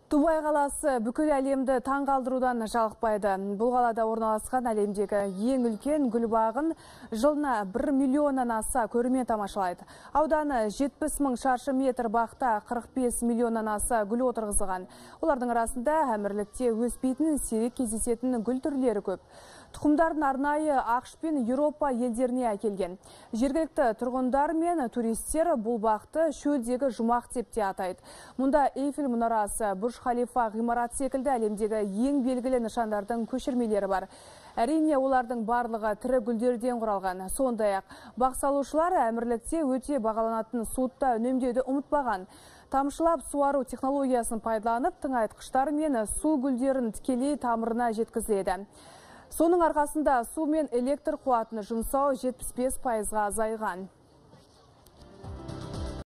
Дубай қаласы бүкіл әлемді таң қалдырудан жалықпайды. Бұл қалада орналасқан әлемдегі ең үлкен гүл бағын жылына 1 миллионнан аса көрермен тамашалайды. Ауданы 70 мың шаршы метр бақта 45 миллионнан аса гүл отырғызылған. Олардың арасында әмірлікте өспейтін, сирек кездесетін гүл түрлері көп. Тұқымдарын арнайы ақш пен Еуропа елдеріне әкелген. Жергілікті тұрғындар мен туристер бұл бақты шөлдегі жұмақ деп те атайды. Мұнда Эйфель мұнарасы, Бурж Халифа ғимарат секілді әлемдегі ең белгілі нышандардың көшірмелері бар. Әрине, олардың барлығы тірі гүлдерден құралған. Сондай-ақ бақ салушылар әмірлікте өте бағаланатын суытта үнемдеуді ұмытпаған. Тамшылап суару технологиясын пайдаланып, тыңайтқыштар мен су гүлдерін тікелей тамырына жеткізіледі. Соның арқасында су мен электр қуатын жұмсау 75%-ға азайған.